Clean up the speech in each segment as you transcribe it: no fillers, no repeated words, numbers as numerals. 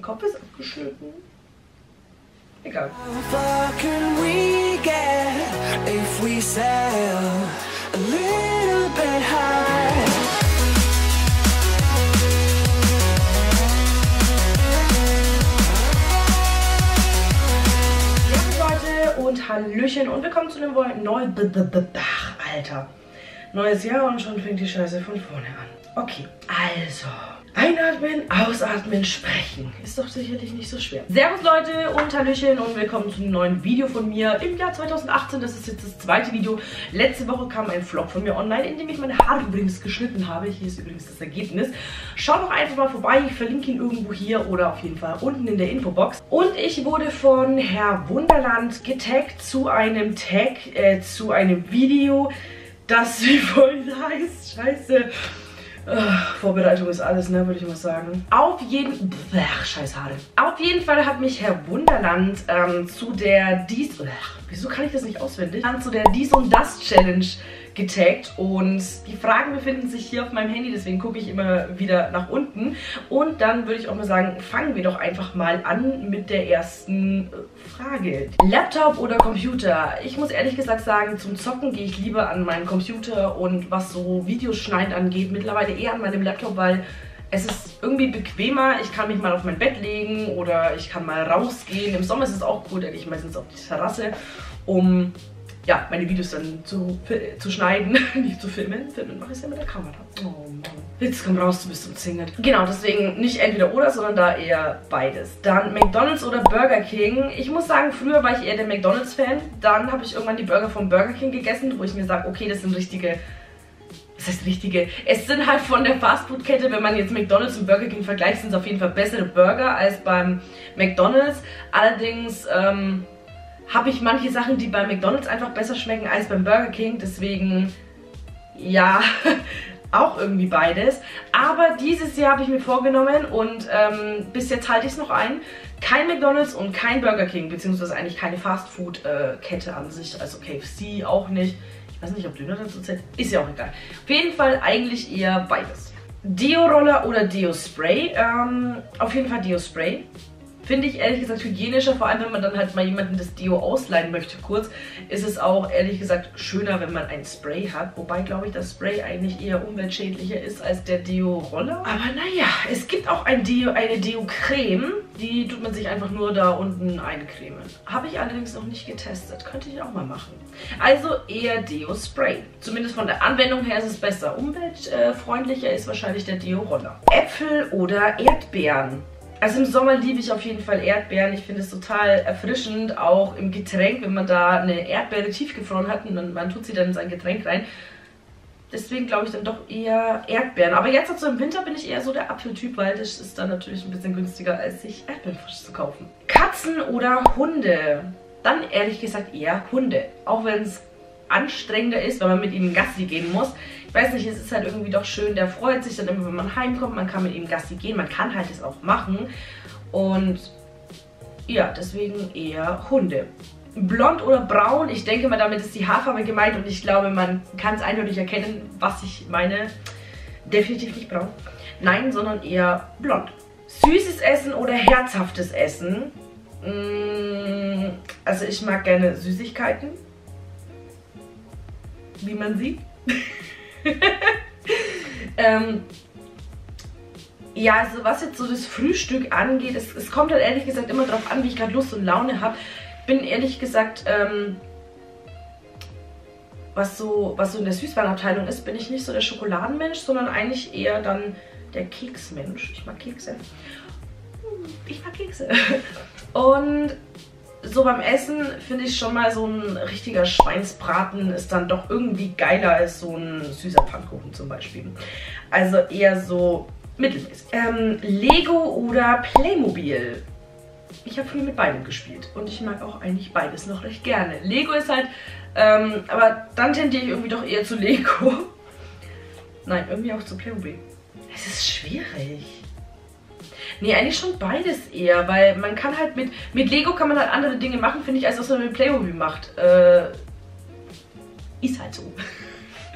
Kopf ist abgeschnitten. Egal. Und Hallöchen und willkommen zu einem neuen neues Jahr und schon fängt die Scheiße von vorne an. Okay, also einatmen, ausatmen, sprechen. Ist doch sicherlich nicht so schwer. Servus Leute und Hallöchen und willkommen zu einem neuen Video von mir im Jahr 2018. Das ist jetzt das zweite Video. Letzte Woche kam ein Vlog von mir online, in dem ich meine Haare übrigens geschnitten habe. Hier ist übrigens das Ergebnis. Schaut doch einfach mal vorbei. Ich verlinke ihn irgendwo hier oder auf jeden Fall unten in der Infobox. Und ich wurde von Herr Wunderland getaggt zu einem Video, das wie folgt heißt. Scheiße. Vorbereitung ist alles, ne, würde ich mal sagen. Auf jeden Fall hat mich Herr Wunderland zu der wieso kann ich das nicht auswendig? Zu der Dies und Das Challenge getaggt und die Fragen befinden sich hier auf meinem Handy, deswegen gucke ich immer wieder nach unten. Und dann würde ich auch mal sagen, fangen wir doch einfach mal an mit der ersten Frage. Laptop oder Computer? Ich muss ehrlich gesagt sagen, zum Zocken gehe ich lieber an meinen Computer und was so Videos schneiden angeht, mittlerweile eher an meinem Laptop, weil es ist irgendwie bequemer. Ich kann mich mal auf mein Bett legen oder ich kann mal rausgehen. Im Sommer ist es auch cool, denn ich meistens auf die Terrasse, um ja, meine Videos dann zu schneiden, nicht zu filmen. Filmen mache ich es ja mit der Kamera. Oh Mann. Jetzt komm raus, du bist umzingelt. Genau, deswegen nicht entweder oder, sondern da eher beides. Dann McDonald's oder Burger King. Ich muss sagen, früher war ich eher der McDonald's-Fan. Dann habe ich irgendwann die Burger vom Burger King gegessen, wo ich mir sage, okay, das sind richtige... Das heißt richtige. Es sind halt von der Fastfood-Kette, wenn man jetzt McDonald's und Burger King vergleicht, sind es auf jeden Fall bessere Burger als beim McDonald's. Allerdings habe ich manche Sachen, die bei McDonald's einfach besser schmecken als beim Burger King. Deswegen, ja, auch irgendwie beides. Aber dieses Jahr habe ich mir vorgenommen und bis jetzt halte ich es noch ein. Kein McDonald's und kein Burger King, beziehungsweise eigentlich keine Fastfood-Kette an sich. Also KFC auch nicht. Ich weiß nicht, ob Döner dazu zählt. Ist ja auch egal. Auf jeden Fall eigentlich eher beides. Deo-Roller oder Deo-Spray? Auf jeden Fall Deo-Spray. Finde ich ehrlich gesagt hygienischer, vor allem wenn man dann halt mal jemanden das Deo ausleihen möchte kurz, ist es auch ehrlich gesagt schöner, wenn man ein Spray hat. Wobei, glaube ich, das Spray eigentlich eher umweltschädlicher ist als der Deo-Roller. Aber naja, es gibt auch eine Deo-Creme, die tut man sich einfach nur da unten eincremen. Habe ich allerdings noch nicht getestet, könnte ich auch mal machen. Also eher Deo-Spray. Zumindest von der Anwendung her ist es besser. Umweltfreundlicher ist wahrscheinlich der Deo-Roller. Äpfel oder Erdbeeren? Also im Sommer liebe ich auf jeden Fall Erdbeeren. Ich finde es total erfrischend, auch im Getränk, wenn man da eine Erdbeere tiefgefroren hat und man tut sie dann in sein Getränk rein. Deswegen glaube ich dann doch eher Erdbeeren. Aber jetzt also im Winter bin ich eher so der Apfeltyp, weil das ist dann natürlich ein bisschen günstiger, als sich Erdbeeren frisch zu kaufen. Katzen oder Hunde? Dann ehrlich gesagt eher Hunde. Auch wenn es anstrengender ist, wenn man mit ihm Gassi gehen muss. Ich weiß nicht, es ist halt irgendwie doch schön, der freut sich dann immer, wenn man heimkommt, man kann mit ihm Gassi gehen, man kann halt das auch machen und ja, deswegen eher Hunde. Blond oder braun, ich denke mal, damit ist die Haarfarbe gemeint und ich glaube, man kann es eindeutig erkennen, was ich meine. Definitiv nicht braun. Nein, sondern eher blond. Süßes Essen oder herzhaftes Essen? Also ich mag gerne Süßigkeiten, wie man sieht. Ja, also was jetzt so das Frühstück angeht, es kommt halt ehrlich gesagt immer darauf an, wie ich gerade Lust und Laune habe. Bin ehrlich gesagt, was so in der Süßwarenabteilung ist, bin ich nicht so der Schokoladenmensch, sondern eigentlich eher dann der Keksmensch. Ich mag Kekse. Ich mag Kekse. Und so beim Essen finde ich schon mal so ein richtiger Schweinsbraten ist dann doch irgendwie geiler als so ein süßer Pfannkuchen zum Beispiel. Also eher so mittelmäßig. Lego oder Playmobil? Ich habe früher mit beidem gespielt und ich mag auch eigentlich beides noch recht gerne. Lego ist halt, aber dann tendiere ich irgendwie doch eher zu Lego. Nein, irgendwie auch zu Playmobil. Es ist schwierig. Nee, eigentlich schon beides eher, weil man kann halt mit Lego kann man halt andere Dinge machen, finde ich, als was man mit Playmobil macht. Ist halt so.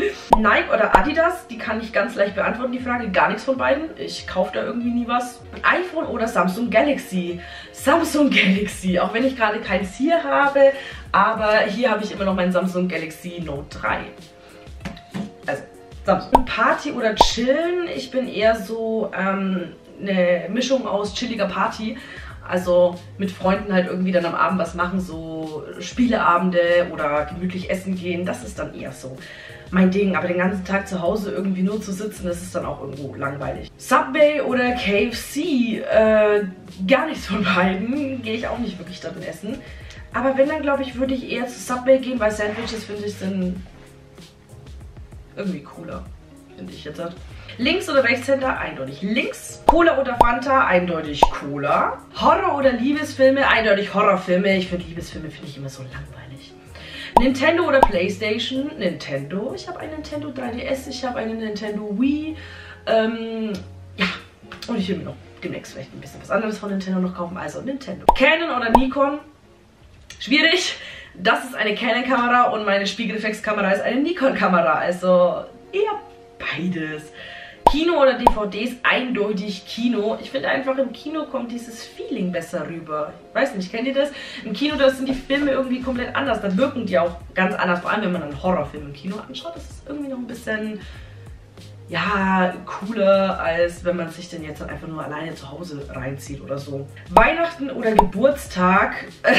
Nike oder Adidas, die kann ich ganz leicht beantworten, die Frage. Gar nichts von beiden. Ich kaufe da irgendwie nie was. iPhone oder Samsung Galaxy? Samsung Galaxy, auch wenn ich gerade keins hier habe, aber hier habe ich immer noch mein Samsung Galaxy Note 3. Also Samsung. Party oder chillen? Ich bin eher so eine Mischung aus chilliger Party. Also mit Freunden halt irgendwie dann am Abend was machen, so Spieleabende oder gemütlich essen gehen, das ist dann eher so mein Ding. Aber den ganzen Tag zu Hause irgendwie nur zu sitzen, das ist dann auch irgendwo langweilig. Subway oder KFC? Gar nichts von beiden, gehe ich auch nicht wirklich darin essen. Aber wenn, dann glaube ich, würde ich eher zu Subway gehen, weil Sandwiches, finde ich, sind irgendwie cooler, finde ich jetzt. Links- oder Rechtshänder? Eindeutig links. Cola oder Fanta? Eindeutig Cola. Horror- oder Liebesfilme? Eindeutig Horrorfilme. Ich finde Liebesfilme finde ich immer so langweilig. Nintendo oder Playstation? Nintendo. Ich habe einen Nintendo 3DS, ich habe einen Nintendo Wii. Ja, und ich will mir noch demnächst vielleicht ein bisschen was anderes von Nintendo noch kaufen. Also Nintendo. Canon oder Nikon? Schwierig. Das ist eine Canon-Kamera und meine Spiegelreflexkamera ist eine Nikon-Kamera. Also eher beides. Kino oder DVDs? Eindeutig Kino. Ich finde einfach, im Kino kommt dieses Feeling besser rüber. Ich weiß nicht, kennt ihr das? Im Kino, da sind die Filme irgendwie komplett anders. Da wirken die auch ganz anders. Vor allem, wenn man einen Horrorfilm im Kino anschaut. Das ist irgendwie noch ein bisschen, ja, cooler, als wenn man sich den jetzt dann einfach nur alleine zu Hause reinzieht oder so. Weihnachten oder Geburtstag?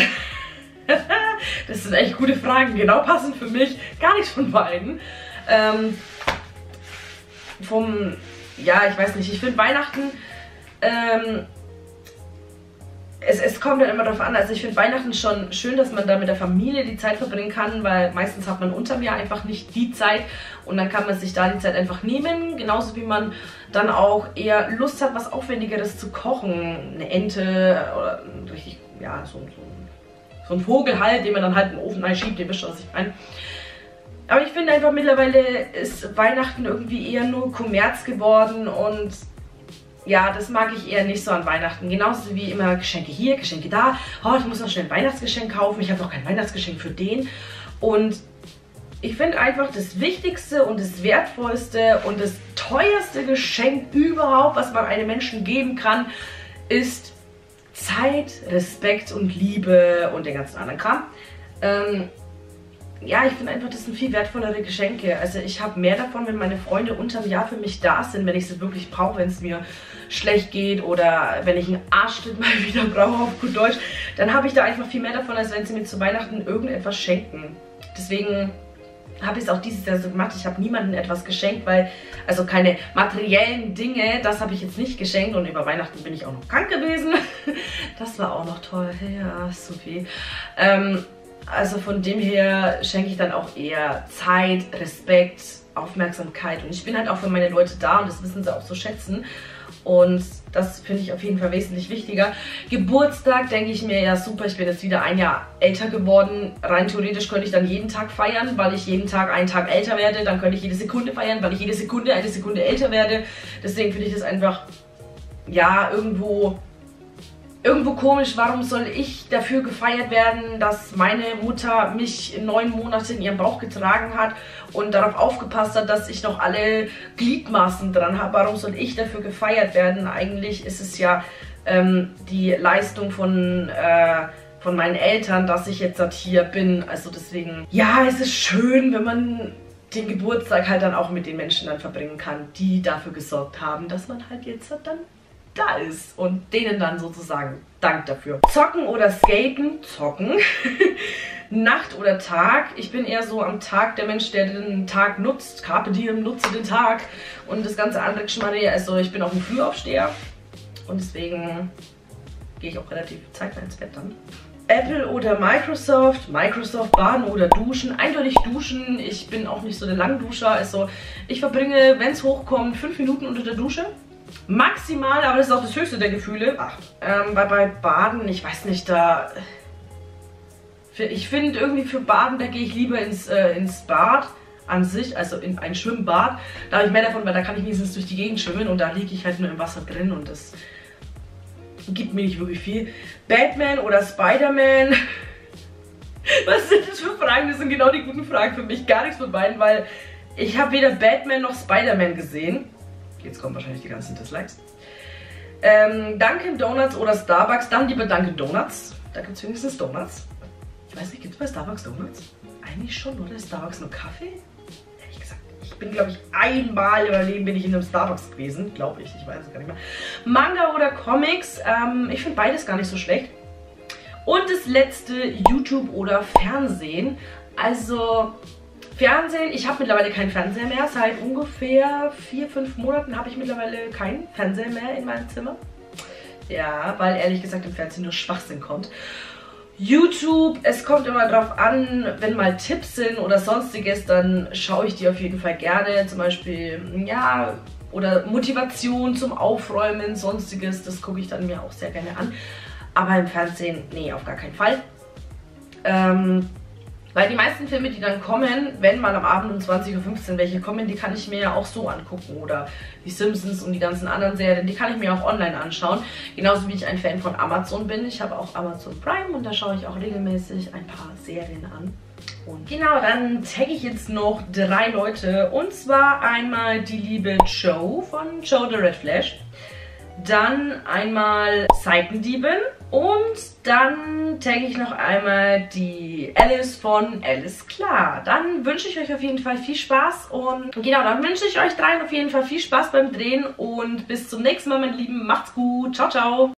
Das sind echt gute Fragen. Genau passend für mich. Gar nichts von beiden. Ja, ich weiß nicht, ich finde Weihnachten, es kommt dann immer darauf an, also ich finde Weihnachten schon schön, dass man da mit der Familie die Zeit verbringen kann, weil meistens hat man unterm Jahr einfach nicht die Zeit und dann kann man sich da die Zeit einfach nehmen, genauso wie man dann auch eher Lust hat, was Aufwendigeres zu kochen, eine Ente oder richtig, ja, so ein Vogel halt, den man dann halt in den Ofen einschiebt, ihr wisst schon, was ich meine. Aber ich finde einfach, mittlerweile ist Weihnachten irgendwie eher nur Kommerz geworden und ja, das mag ich eher nicht so an Weihnachten. Genauso wie immer Geschenke hier, Geschenke da. Oh, ich muss noch schnell ein Weihnachtsgeschenk kaufen, ich habe noch kein Weihnachtsgeschenk für den. Und ich finde einfach, das wichtigste und das wertvollste und das teuerste Geschenk überhaupt, was man einem Menschen geben kann, ist Zeit, Respekt und Liebe und den ganzen anderen Kram. Ja, ich finde einfach, das sind viel wertvollere Geschenke. Also ich habe mehr davon, wenn meine Freunde unterm Jahr für mich da sind, wenn ich sie wirklich brauche, wenn es mir schlecht geht oder wenn ich einen Arschtritt mal wieder brauche, auf gut Deutsch, dann habe ich da einfach viel mehr davon, als wenn sie mir zu Weihnachten irgendetwas schenken. Deswegen habe ich es auch dieses Jahr so gemacht. Ich habe niemandem etwas geschenkt, weil, also keine materiellen Dinge, das habe ich jetzt nicht geschenkt und über Weihnachten bin ich auch noch krank gewesen. Das war auch noch toll, ja, Sophie. Also von dem her schenke ich dann auch eher Zeit, Respekt, Aufmerksamkeit und ich bin halt auch für meine Leute da und das wissen sie auch so schätzen und das finde ich auf jeden Fall wesentlich wichtiger. Geburtstag denke ich mir, ja super, ich bin jetzt wieder ein Jahr älter geworden, rein theoretisch könnte ich dann jeden Tag feiern, weil ich jeden Tag einen Tag älter werde, dann könnte ich jede Sekunde feiern, weil ich jede Sekunde eine Sekunde älter werde, deswegen finde ich das einfach, ja, irgendwo komisch, warum soll ich dafür gefeiert werden, dass meine Mutter mich 9 Monate in ihrem Bauch getragen hat und darauf aufgepasst hat, dass ich noch alle Gliedmaßen dran habe. Warum soll ich dafür gefeiert werden? Eigentlich ist es ja die Leistung von meinen Eltern, dass ich jetzt hier bin. Also deswegen, ja, es ist schön, wenn man den Geburtstag halt dann auch mit den Menschen dann verbringen kann, die dafür gesorgt haben, dass man halt jetzt dann da ist und denen dann sozusagen Dank dafür. Zocken oder skaten? Zocken. Nacht oder Tag? Ich bin eher so am Tag der Mensch, der den Tag nutzt. Carpe diem, nutze den Tag und das ganze andere Geschmarre. Also ich bin auch ein Frühaufsteher und deswegen gehe ich auch relativ zeitnah ins Bett dann. Apple oder Microsoft? Microsoft, baden oder duschen? Eindeutig duschen. Ich bin auch nicht so der Langduscher. Also ich verbringe, wenn es hochkommt, 5 Minuten unter der Dusche. Maximal, aber das ist auch das höchste der Gefühle. 8. Bei Baden, ich weiß nicht, ich finde irgendwie für Baden, da gehe ich lieber ins Bad an sich, also in ein Schwimmbad. Da habe ich mehr davon, weil da kann ich wenigstens durch die Gegend schwimmen und da liege ich halt nur im Wasser drin und das gibt mir nicht wirklich viel. Batman oder Spider-Man? Was sind das für Fragen? Das sind genau die guten Fragen für mich. Gar nichts von beiden, weil Ich habe weder Batman noch Spider-Man gesehen. Jetzt kommen wahrscheinlich die ganzen Dislikes. Dunkin' Donuts oder Starbucks, dann lieber Dunkin' Donuts. Da gibt es wenigstens Donuts. Ich weiß nicht, gibt es bei Starbucks Donuts? Eigentlich schon, oder? Ist Starbucks nur Kaffee? Ehrlich gesagt, ich bin, glaube ich, einmal in meinem Leben bin ich in einem Starbucks gewesen. Glaube ich weiß es gar nicht mehr. Manga oder Comics, ich finde beides gar nicht so schlecht. Und das letzte, YouTube oder Fernsehen. Also, Fernsehen, ich habe mittlerweile keinen Fernseher mehr. Seit ungefähr 4-5 Monaten habe ich mittlerweile keinen Fernseher mehr in meinem Zimmer. Ja, weil ehrlich gesagt im Fernsehen nur Schwachsinn kommt. YouTube, es kommt immer drauf an, wenn mal Tipps sind oder sonstiges, dann schaue ich die auf jeden Fall gerne. Zum Beispiel, ja, oder Motivation zum Aufräumen, sonstiges, das gucke ich dann mir auch sehr gerne an. Aber im Fernsehen, nee, auf gar keinen Fall. Weil die meisten Filme, die dann kommen, wenn mal am Abend um 20:15 Uhr welche kommen, die kann ich mir ja auch so angucken. Oder die Simpsons und die ganzen anderen Serien, die kann ich mir auch online anschauen. Genauso wie ich ein Fan von Amazon bin. Ich habe auch Amazon Prime und da schaue ich auch regelmäßig ein paar Serien an. Und genau, dann tagge ich jetzt noch 3 Leute. Und zwar einmal die liebe Joe von Joe the Red Flash. Dann einmal Seitendiebin und dann tagge ich noch einmal die Alice von Alice Klar. Dann wünsche ich euch auf jeden Fall viel Spaß und genau, dann wünsche ich euch 3 auf jeden Fall viel Spaß beim Drehen und bis zum nächsten Mal, meine Lieben. Macht's gut. Ciao, ciao.